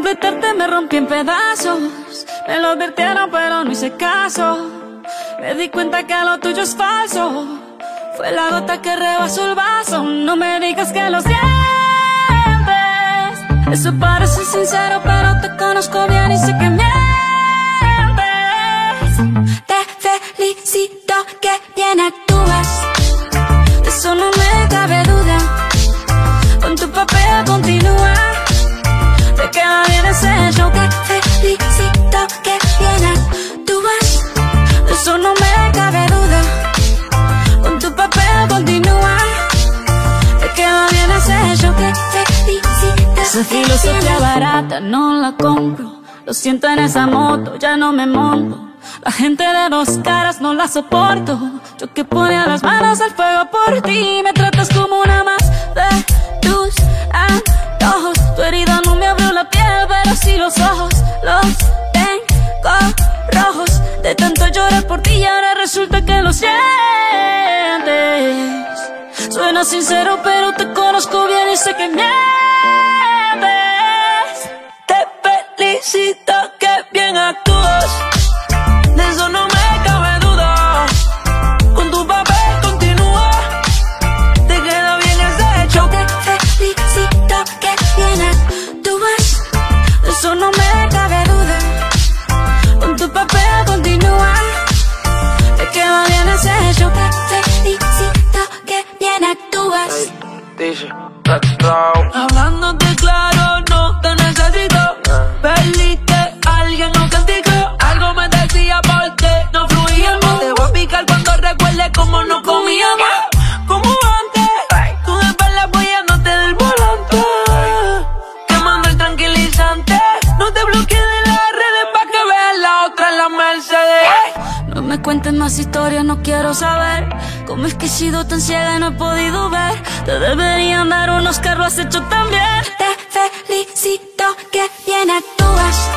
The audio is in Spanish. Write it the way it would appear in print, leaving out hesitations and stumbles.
completarte me rompí en pedazos. Me lo advirtieron pero no hice caso. Me di cuenta que lo tuyo es falso. Fue la gota que rebasó el vaso. No me digas que lo sientes. Eso parece sincero pero te conozco bien y sé que mientes. Te felicito que bien actúas. De eso no me cabe duda. Con tu papel continúa. Te queda bien ese show. Te felicito que bien actúas. De eso no me cabe duda. Con tu papel continúa. Te queda bien ese show. Te felicito. Esa filosofía barata no la compro. Lo siento en esa moto, ya no me monto. La gente de dos caras no la soporto. Yo que ponía las manos al fuego por ti. Me tratas como una más de tus antojos. Tu herida no me abrió la piel, pero sí los ojos. Los tengo rojos de tanto llorar por ti y ahora resulta que lo sientes. Suena sincero pero te conozco bien y sé que mientes. Te felicito que bien actúas. De eso no me cabe duda. Con tu papel continúa. Te queda bien ese show. Te felicito que bien actúas. De eso no me cabe duda. Con tu papel continúa. Te queda bien ese show. Te felicito que bien actúas. Dice, hablándote claro, no te necesito. Perdiste a alguien o castigo. Algo me decía porque no fluíamos. Te voy a picar cuando recuerde cómo no comíamos. Como antes, tú de espalda apoyándote del volante. Quemando el tranquilizante. No te bloquees de las redes pa' que veas la otra en la Mercedes. No me cuentes más historias, no quiero saber. Cómo es que he sido tan ciega y no he podido ver. Te deberían dar unos carros hechos también. Te felicito que bien actúas.